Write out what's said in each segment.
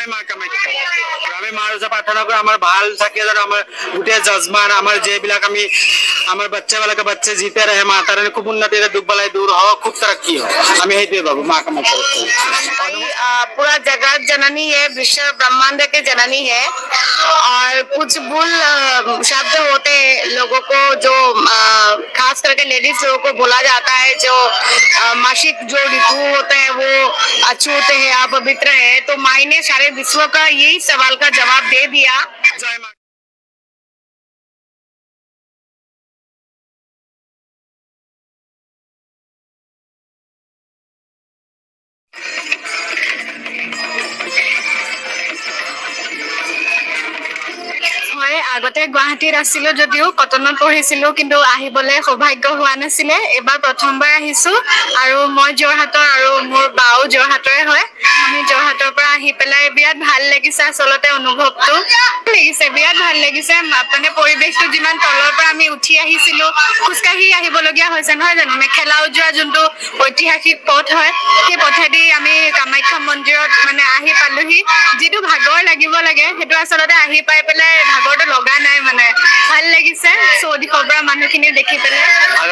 মা কামাখ্যা আমি মাৰ ওচৰত প্ৰাৰ্থনা কৰোঁ আমাৰ ভাল থাকে যেন আমাৰ গোটেই যজমান আমাৰ যিবিলাক আমি আমাৰ বাচ্চা जीते रहे माता रानी खूब उन्नति दुख बलाई दूर हो खूब तरक्की हो हमें ही बाबू माँ कामाख्या पूरा जगत जननी है, विश्व ब्रह्मांड के जननी है और कुछ बुल शब्द होते हैं लोगों को जो खास करके लेडीज लोगों को बोला जाता है जो मासिक जो ऋतु होते हैं वो अछूत है अपवित्र है। तो माई ने सारे विश्व का यही सवाल का जवाब दे दिया। जय माँ হয় আগতে গুৱাহাটীত আছিলো যদিও কটনত পঢ়িছিলো কিন্তু আহিবলৈ সৌভাগ্য হোৱা নাছিলে। এবাৰ প্ৰথমবাৰ আহিছো আৰু মই যোৰহাটৰ আৰু মোৰ বাও যোৰহাটৰে হয়। আমি যোৰহাটৰ পৰা আহি পেলাই বিৰাট ভাল লাগিছে। আচলতে অনুভৱটো লাগিছে বিৰাট ভাল লাগিছে। মানে পৰিৱেশটো যিমান তলৰ পৰা আমি উঠি আহিছিলো খোজকাঢ়ি আহিবলগীয়া হৈছে নহয় জানো। মেখেলা উজোৱা যোনটো ঐতিহাসিক পথ হয় সেই পথেদি আমি কামাখ্যা মন্দিৰত মানে আহি পালোহি। যিটো ভাগৰ লাগিব লাগে সেইটো আচলতে আহি পাই পেলাই ভাগৰটো লগা নাই মানে ভাল লাগিছে। চৌদিশৰ পৰা মানুহখিনি দেখি পেলাই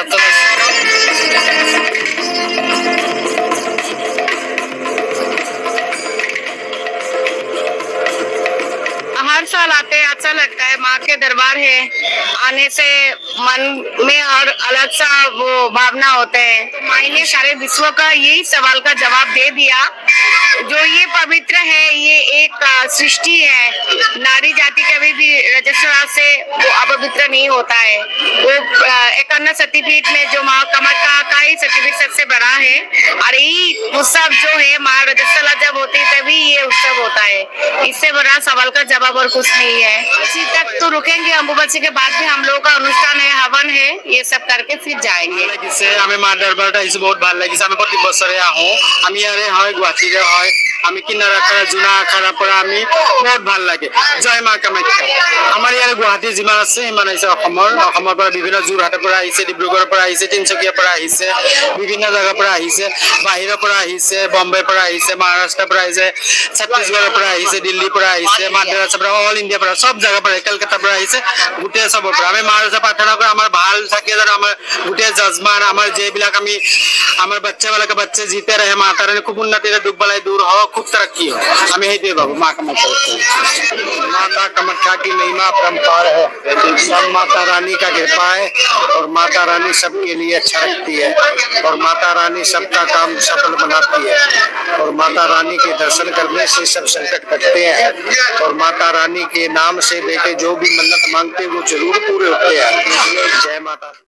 हर साल आते हैं, अच्छा लगता है। माँ के दरबार है, आने से मन में और अलग सा वो भावना होते हैं। तो माँ ने सारे विश्व का यही सवाल का जवाब दे दिया। जो ये पवित्र है ये एक सृष्टि है। नारी जाति कभी भी रजस्वला से वो अपवित्र नहीं होता है। वो 51 शक्तिपीठ में जो माँ कामाख्या का ही शक्तिपीठ सबसे बड़ा है और यही उत्सव जो है माँ रजस्वला जब होती है तभी ये उत्सव होता है। इससे बड़ा सवाल का जवाब और कुछ नहीं है। इसी तक तो रुकेंगे। अम्बुबाची के बाद भी हम लोगों का अनुष्ठान है, हवन है, ये सब करके फिर जाएंगे। আমি মা দৰবাৰত আহিছো বহুত ভাল লাগিছে। আমি প্ৰতি বছৰে আহো। আমি ইয়াৰে হয় গুৱাহাটীৰে হয়। আমি কিনাৰ আখাৰা জোনা আখাৰাৰ পৰা আমি বহুত ভাল লাগে। জয় মা কামাখ্যা আমাৰ ইয়াৰে গুৱাহাটী যিমান আছে সিমান আহিছে। অসমৰ পৰা বিভিন্ন যোৰহাটৰ পৰা আহিছে, ডিব্ৰুগড়ৰ পৰা আহিছে, তিনিচুকীয়াৰ পৰা আহিছে, বিভিন্ন জাগাৰ পৰা আহিছে, বাহিৰৰ পৰা আহিছে, বম্বেৰ পৰা আহিছে, মহাৰাষ্ট্ৰৰ পৰা আহিছে, ছত্তীশগড়ৰ পৰা আহিছে, দিল্লীৰ পৰা আহিছে, মাদ্ৰাছৰ পৰা অল ইণ্ডিয়াৰ পৰা সব জাগাৰ পৰা কলকাতাৰ পৰা আহিছে। গোটেই চবৰ পৰা আমি মাৰ ওচৰত প্ৰাৰ্থনা কৰোঁ আমাৰ ভাল থাকে যেন আমাৰ গোটেই যজমান আমাৰ যিবিলাক আমি আমার बच्चे जीते रहे माता रानी खूब उन्नति दुख बलाई दूर हो खूब तरक्की हो हमें ही बाबू माँ कामाख्या माता कामाख्या की महिमा परम्पार है। सब माता रानी का कृपा है और माता रानी सबके लिए अच्छा रखती है और माता रानी सबका काम सफल बनाती है और माता रानी के दर्शन करने से सब संकट कटते हैं और माता रानी के नाम से बेटे जो भी मन्नत मांगते वो जरूर पूरे होते हैं। जय माता।